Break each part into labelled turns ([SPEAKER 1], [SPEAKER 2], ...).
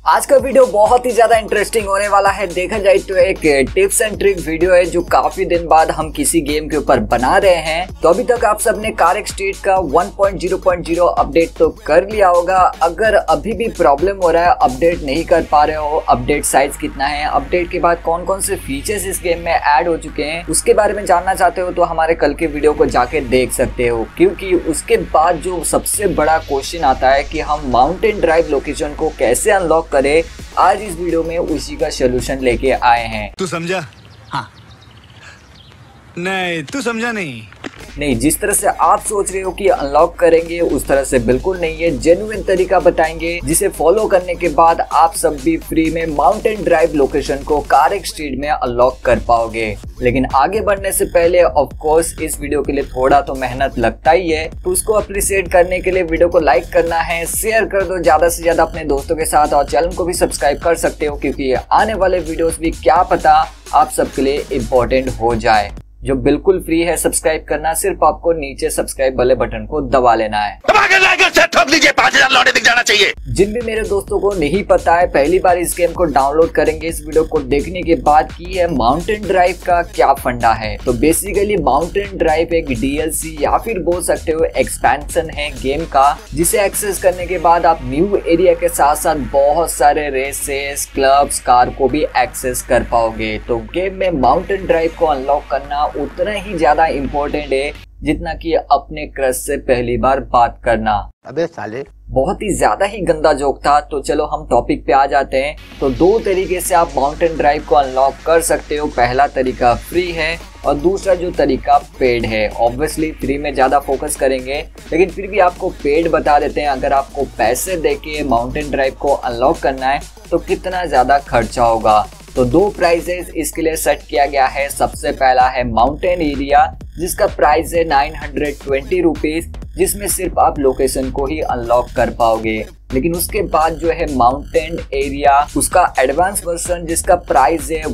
[SPEAKER 1] आज का वीडियो बहुत ही ज्यादा इंटरेस्टिंग होने वाला है। देखा जाए तो एक टिप्स एंड ट्रिक वीडियो है जो काफी दिन बाद हम किसी गेम के ऊपर बना रहे हैं। तो अभी तक आप सबने कार स्ट्रीट का 1.0.0 अपडेट तो कर लिया होगा। अगर अभी भी प्रॉब्लम हो रहा है, अपडेट नहीं कर पा रहे हो, अपडेट साइज कितना है, अपडेट के बाद कौन कौन से फीचर्स इस गेम में ऐड हो चुके हैं, उसके बारे में जानना चाहते हो तो हमारे कल के वीडियो को जाके देख सकते हो। क्योंकि उसके बाद जो सबसे बड़ा क्वेश्चन आता है कि हम माउंटेन ड्राइव लोकेशन को कैसे अनलॉक करें, आज इस वीडियो में उसी का सलूशन लेके आए हैं।
[SPEAKER 2] तू समझा? हाँ। नहीं, तू समझा नहीं।
[SPEAKER 1] नहीं, जिस तरह से आप सोच रहे हो कि अनलॉक करेंगे उस तरह से बिल्कुल नहीं है। जेन्युइन तरीका बताएंगे जिसे फॉलो करने के बाद आप सब भी फ्री में माउंटेन ड्राइव लोकेशन को कार स्ट्रीट में अनलॉक कर पाओगे। लेकिन आगे बढ़ने से पहले ऑफ कोर्स इस वीडियो के लिए थोड़ा तो मेहनत लगता ही है, तो उसको अप्रिशिएट करने के लिए वीडियो को लाइक करना है, शेयर कर दो ज्यादा से ज्यादा अपने दोस्तों के साथ, और चैनल को भी सब्सक्राइब कर सकते हो क्योंकि आने वाले वीडियोस भी क्या पता आप सबके लिए इम्पोर्टेंट हो जाए। जो बिल्कुल फ्री है सब्सक्राइब करना, सिर्फ आपको नीचे सब्सक्राइब वाले बटन को दबा लेना है।
[SPEAKER 2] ठोक लीजिए, 5000 लौटे दिख जाना चाहिए।
[SPEAKER 1] जिन भी मेरे दोस्तों को नहीं पता है, पहली बार इस गेम को डाउनलोड करेंगे इस वीडियो को देखने के बाद कि है माउंटेन ड्राइव का क्या फंडा है। तो बेसिकली माउंटेन ड्राइव एक डीएलसी या फिर बोल सकते हो एक्सपेंशन है गेम का, जिसे एक्सेस करने के बाद आप न्यू एरिया के साथ साथ बहुत सारे रेसेस, क्लब्स, कार को भी एक्सेस कर पाओगे। तो गेम में माउंटेन ड्राइव को अनलॉक करना उतना ही ज्यादा इम्पोर्टेंट है जितना कि अपने क्रश से पहली बार बात करना।
[SPEAKER 3] अबे साले,
[SPEAKER 1] बहुत ही ज्यादा ही गंदा जोक था। तो चलो हम टॉपिक पे आ जाते हैं। तो दो तरीके से आप माउंटेन ड्राइव को अनलॉक कर सकते हो। पहला तरीका फ्री है और दूसरा जो तरीका पेड है। ऑब्वियसली फ्री में ज्यादा फोकस करेंगे, लेकिन फिर भी आपको पेड बता देते हैं। अगर आपको पैसे देके माउंटेन ड्राइव को अनलॉक करना है तो कितना ज्यादा खर्चा होगा। तो दो प्राइजेस इसके लिए सेट किया गया है। सबसे पहला है माउंटेन एरिया, जिसका प्राइस है 920 रुपीज, जिसमें सिर्फ आप लोकेशन को ही अनलॉक कर पाओगे। लेकिन उसके बाद जो है माउंटेन एरिया, उसका एडवांस वर्जन जिसका प्राइस है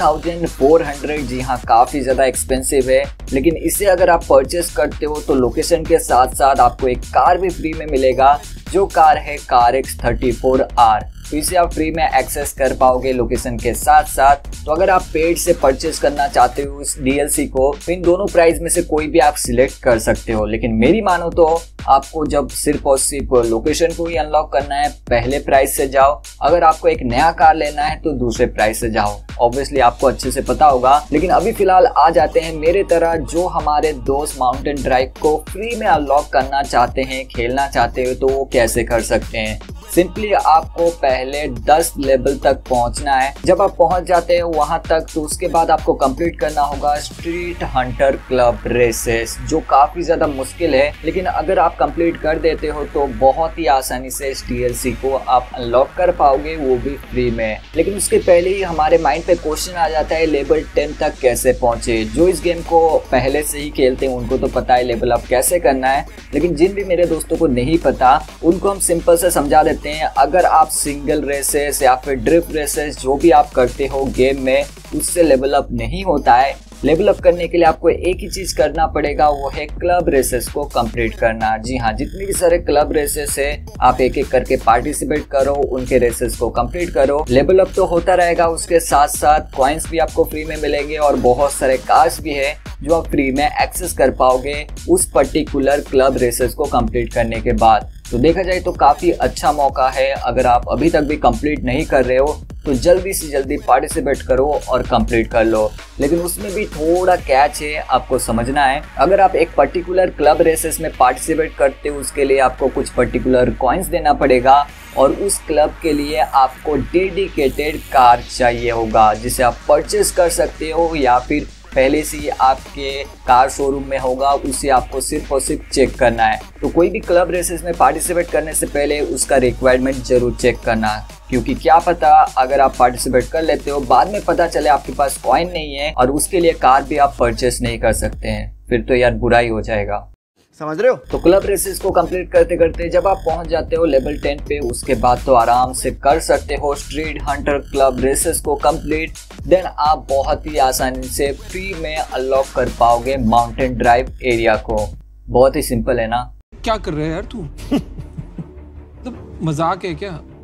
[SPEAKER 1] 1400। जी हाँ, काफी ज्यादा एक्सपेंसिव है। लेकिन इसे अगर आप परचेस करते हो तो लोकेशन के साथ साथ आपको एक कार भी फ्री में मिलेगा, जो कार है कार X34R। तो इसे आप फ्री में एक्सेस कर पाओगे लोकेशन के साथ साथ। तो अगर आप पेड से परचेस करना चाहते हो इस डीएलसी को, तो इन दोनों प्राइस में से कोई भी आप सिलेक्ट कर सकते हो। लेकिन मेरी मानो तो आपको जब सिर्फ और सिर्फ लोकेशन को ही अनलॉक करना है, पहले प्राइस से जाओ। अगर आपको एक नया कार लेना है तो दूसरे प्राइस से जाओ। ऑब्वियसली आपको अच्छे से पता होगा। लेकिन अभी फिलहाल आ जाते हैं मेरे तरह जो हमारे दोस्त माउंटेन ड्राइव को फ्री में अनलॉक करना चाहते हैं, खेलना चाहते हो, तो वो कैसे कर सकते हैं। सिंपली आपको पहले 10 लेवल तक पहुंचना है। जब आप पहुंच जाते हो वहां तक, तो उसके बाद आपको कंप्लीट करना होगा स्ट्रीट हंटर क्लब रेसेस, जो काफी ज्यादा मुश्किल है। लेकिन अगर आप कंप्लीट कर देते हो तो बहुत ही आसानी से इस डीएलसी को आप अनलॉक कर पाओगे, वो भी फ्री में। लेकिन उसके पहले ही हमारे माइंड पे क्वेश्चन आ जाता है, लेवल 10 तक कैसे पहुंचे। जो इस गेम को पहले से ही खेलते हैं उनको तो पता है लेवल अप कैसे करना है, लेकिन जिन भी मेरे दोस्तों को नहीं पता उनको हम सिंपल से समझा देते हैं। अगर आप सिंगल रेसेस या फिर ड्रिफ्ट रेसेस जो भी आप करते हो गेम में, उससे लेवल अप नहीं होता है। लेवल अप करने के लिए आपको एक ही चीज करना पड़ेगा, वो है क्लब रेसेस को कंप्लीट करना। जी हाँ, जितनी भी सारे क्लब रेसेस है आप एक एक करके पार्टिसिपेट करो, उनके रेसेस को कंप्लीट करो। लेवल अप तो होता रहेगा, उसके साथ साथ कॉइन्स भी आपको फ्री में मिलेंगे और बहुत सारे कार्स भी है जो आप फ्री में एक्सेस कर पाओगे उस पर्टिकुलर क्लब रेसेस को कंप्लीट करने के बाद। तो देखा जाए तो काफी अच्छा मौका है। अगर आप अभी तक भी कंप्लीट नहीं कर रहे हो तो जल्दी से जल्दी पार्टिसिपेट करो और कंप्लीट कर लो। लेकिन उसमें भी थोड़ा कैच है, आपको समझना है। अगर आप एक पर्टिकुलर क्लब रेसेस में पार्टिसिपेट करते हो, उसके लिए आपको कुछ पर्टिकुलर कॉइन्स देना पड़ेगा और उस क्लब के लिए आपको डेडिकेटेड कार चाहिए होगा, जिसे आप परचेस कर सकते हो या फिर पहले से ही आपके कार शोरूम में होगा, उसे आपको सिर्फ और सिर्फ चेक करना है। तो कोई भी क्लब रेसेस में पार्टिसिपेट करने से पहले उसका रिक्वायरमेंट जरूर चेक करना, क्योंकि क्या पता अगर आप पार्टिसिपेट कर लेते हो बाद में पता चले आपके पास कॉइन नहीं है और उसके लिए कार भी आप परचेस नहीं कर सकते हैं, फिर तो यार बुरा ही हो जाएगा।
[SPEAKER 3] समझ रहे हो?
[SPEAKER 1] तो क्लब रेसेस को कंप्लीट करते करते जब आप पहुंच जाते हो लेवल 10 पे, उसके बाद तो आराम से कर सकते हो स्ट्रीट हंटर क्लब रेसेस को कंप्लीट। देन आप बहुत ही आसानी से फ्री में अनलॉक कर पाओगे माउंटेन ड्राइव एरिया को। बहुत ही सिंपल है ना?
[SPEAKER 4] क्या कर रहे हैं यार तू? तो मजाक है क्या?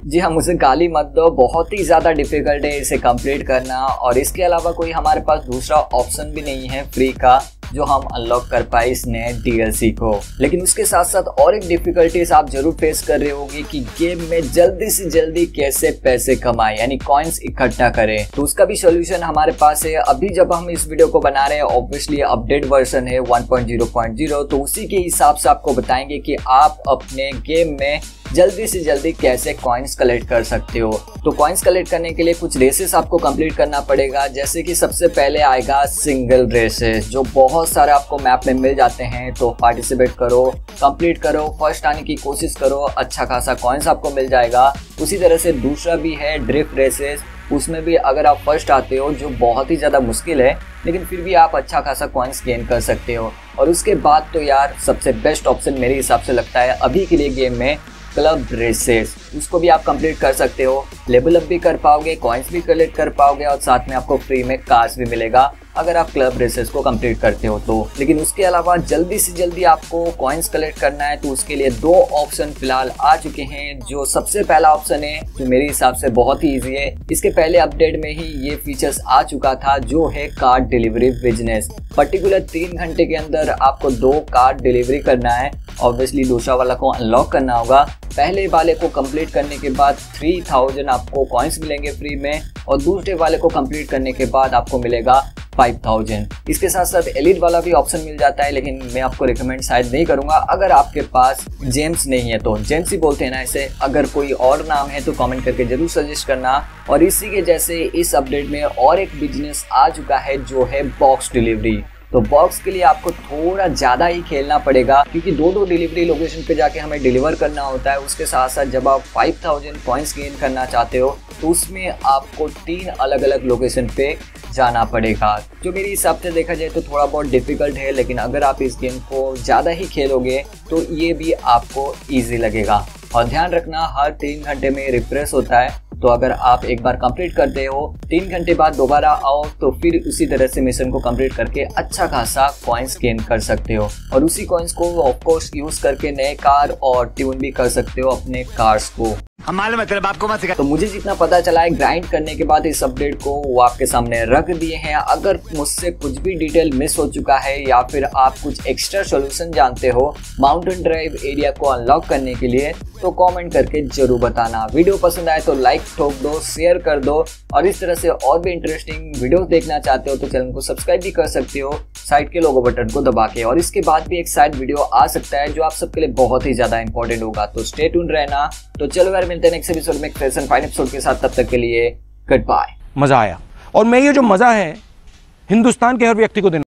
[SPEAKER 1] जी हाँ, मुझे गाली मत दो, बहुत ही ज़्यादा डिफिकल्ट है इसे कंप्लीट करना। और इसके अलावा कोई हमारे पास दूसरा ऑप्शन भी नहीं है फ्री का जो हम अनलॉक कर पाए इस नए DLC को। लेकिन उसके साथ साथ और एक डिफिकल्टीज आप जरूर फेस कर रहे होंगे कि गेम में जल्दी से जल्दी कैसे पैसे कमाए, यानी कॉइन्स इकट्ठा करें। तो उसका भी सोल्यूशन हमारे पास है। अभी जब हम इस वीडियो को बना रहे हैं, ऑब्वियसली अपडेट वर्जन है 1.0.0, तो उसी के हिसाब से आपको बताएंगे कि आप अपने गेम में जल्दी से जल्दी कैसे कॉइन्स कलेक्ट कर सकते हो। तो कॉइन्स कलेक्ट करने के लिए कुछ रेसेस आपको कंप्लीट करना पड़ेगा। जैसे कि सबसे पहले आएगा सिंगल रेसेस, जो बहुत सारे आपको मैप में मिल जाते हैं। तो पार्टिसिपेट करो, कंप्लीट करो, फर्स्ट आने की कोशिश करो, अच्छा खासा कॉइन्स आपको मिल जाएगा। उसी तरह से दूसरा भी है ड्रिफ्ट रेसेस, उसमें भी अगर आप फर्स्ट आते हो, जो बहुत ही ज़्यादा मुश्किल है, लेकिन फिर भी आप अच्छा खासा कॉइन्स गेन कर सकते हो। और उसके बाद तो यार सबसे बेस्ट ऑप्शन मेरे हिसाब से लगता है अभी के लिए गेम में क्लब रेसेस, उसको भी आप कंप्लीट कर सकते हो। लेवल अप भी कर पाओगे, कॉइन्स भी कलेक्ट कर पाओगे और साथ में आपको फ्री में कार्स भी मिलेगा अगर आप क्लब रेसेस को कंप्लीट करते हो तो। लेकिन उसके अलावा जल्दी से जल्दी आपको कॉइन्स कलेक्ट करना है तो उसके लिए दो ऑप्शन फिलहाल आ चुके हैं। जो सबसे पहला ऑप्शन है जो मेरे हिसाब से बहुत ही ईजी है, इसके पहले अपडेट में ही ये फीचर्स आ चुका था, जो है कार्ड डिलीवरी बिजनेस। पर्टिकुलर 3 घंटे के अंदर आपको 2 कार्ड डिलीवरी करना है। ऑब्वियसली दूसरा वाला को अनलॉक करना होगा। पहले वाले को कंप्लीट करने के बाद 3000 आपको कॉइन्स मिलेंगे फ्री में, और दूसरे वाले को कंप्लीट करने के बाद आपको मिलेगा 5000। इसके साथ साथ एलिट वाला भी ऑप्शन मिल जाता है, लेकिन मैं आपको रिकमेंड शायद नहीं करूंगा अगर आपके पास जेम्स नहीं है तो। जेम्स ही बोलते हैं ना इसे, अगर कोई और नाम है तो कमेंट करके जरूर सजेस्ट करना। और इसी के जैसे इस अपडेट में और एक बिजनेस आ चुका है जो है बॉक्स डिलीवरी। तो बॉक्स के लिए आपको थोड़ा ज़्यादा ही खेलना पड़ेगा, क्योंकि 2 डिलीवरी लोकेशन पे जाके हमें डिलीवर करना होता है। उसके साथ साथ जब आप 5000 कॉइन्स गेन करना चाहते हो तो उसमें आपको 3 अलग अलग लोकेशन पे जाना पड़ेगा, जो मेरे हिसाब से देखा जाए तो थोड़ा बहुत डिफिकल्ट है। लेकिन अगर आप इस गेम को ज़्यादा ही खेलोगे तो ये भी आपको ईजी लगेगा। और ध्यान रखना, हर 3 घंटे में रिफ्रेश होता है, तो अगर आप एक बार कंप्लीट करते हो, 3 घंटे बाद दोबारा आओ तो फिर उसी तरह से मिशन को कंप्लीट करके अच्छा खासा कॉइन्स गेन कर सकते हो। और उसी कॉइन्स को ऑफ कोर्स यूज करके नए कार और ट्यून भी कर सकते हो अपने कार्स को।
[SPEAKER 2] हम मालूम है तेरे बाप को मत सिखा।
[SPEAKER 1] तो मुझे जितना पता चला है, ग्राइंड करने के बाद इस अपडेट को वो आपके सामने रख दिए हैं। अगर मुझसे कुछ भी डिटेल मिस हो चुका है या फिर आप कुछ एक्स्ट्रा सॉल्यूशन जानते हो माउंटेन ड्राइव एरिया को अनलॉक करने के लिए, तो कमेंट करके जरूर बताना। वीडियो पसंद आए तो लाइक ठोक दो, शेयर कर दो, और इस तरह से और भी इंटरेस्टिंग वीडियो देखना चाहते हो तो चैनल को सब्सक्राइब भी कर सकते हो साइड के लोगो बटन को दबा के। और इसके बाद भी एक साइड वीडियो आ सकता है जो आप सबके लिए बहुत ही ज्यादा इंपॉर्टेंट होगा, तो स्टे ट्यून रहना। तो चलो यार, मिलते हैं नेक्स्ट एपिसोड में एक फाइन एपिसोड के साथ। तब तक के लिए गुड बाय।
[SPEAKER 3] मजा आया, और मैं ये जो मजा है हिंदुस्तान के हर व्यक्ति को देना